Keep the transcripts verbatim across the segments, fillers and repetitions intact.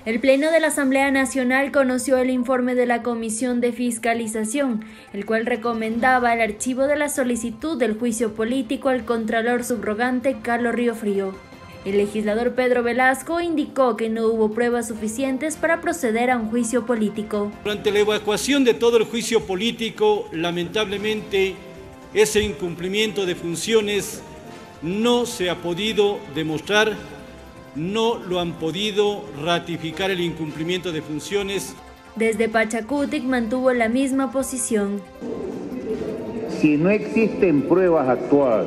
El Pleno de la Asamblea Nacional conoció el informe de la Comisión de Fiscalización, el cual recomendaba el archivo de la solicitud del juicio político al Contralor Subrogante Carlos Riofrío. El legislador Pedro Velasco indicó que no hubo pruebas suficientes para proceder a un juicio político. Durante la evacuación de todo el juicio político, lamentablemente, ese incumplimiento de funciones no se ha podido demostrar, no lo han podido ratificar el incumplimiento de funciones. Desde Pachacutic mantuvo la misma posición. Si no existen pruebas actuales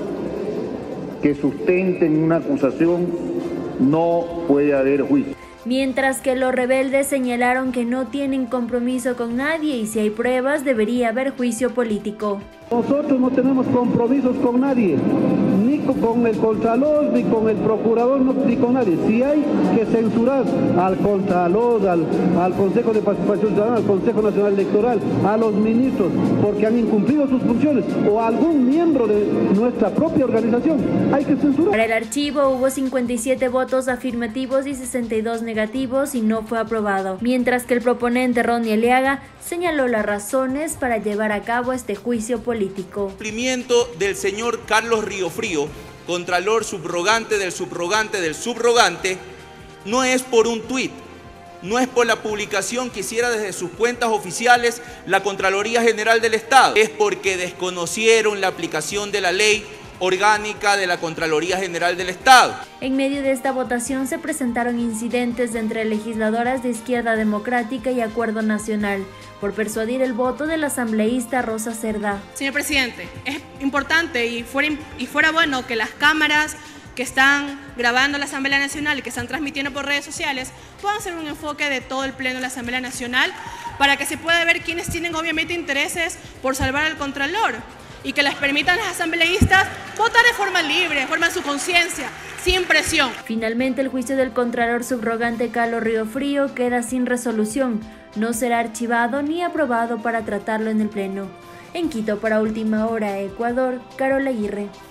que sustenten una acusación, no puede haber juicio. Mientras que los rebeldes señalaron que no tienen compromiso con nadie y si hay pruebas debería haber juicio político. Nosotros no tenemos compromisos con nadie, ni con el Contralor, ni con el Procurador, ni con nadie. Si hay que censurar al Contralor, al, al Consejo de Participación Ciudadana, al Consejo Nacional Electoral, a los ministros, porque han incumplido sus funciones, o a algún miembro de nuestra propia organización, hay que censurar. Para el archivo hubo cincuenta y siete votos afirmativos y sesenta y dos negativos y no fue aprobado, mientras que el proponente Ronnie Aliaga señaló las razones para llevar a cabo este juicio político. El cumplimiento del señor Carlos Riofrío, Contralor subrogante del subrogante del subrogante, no es por un tuit, no es por la publicación que hiciera desde sus cuentas oficiales la Contraloría General del Estado, es porque desconocieron la aplicación de la ley orgánica de la Contraloría General del Estado. En medio de esta votación se presentaron incidentes entre legisladoras de Izquierda Democrática y Acuerdo Nacional por persuadir el voto del asambleísta Rosa Cerdá. Señor presidente, es importante y fuera, y fuera bueno que las cámaras que están grabando la Asamblea Nacional y que están transmitiendo por redes sociales puedan hacer un enfoque de todo el Pleno de la Asamblea Nacional para que se pueda ver quiénes tienen obviamente intereses por salvar al Contralor y que les permitan a los asambleístas votar de forma libre, de forma en su conciencia, sin presión. Finalmente, el juicio del Contralor Subrogante Carlos Riofrío queda sin resolución. No será archivado ni aprobado para tratarlo en el Pleno. En Quito, para Última Hora, Ecuador, Carola Aguirre.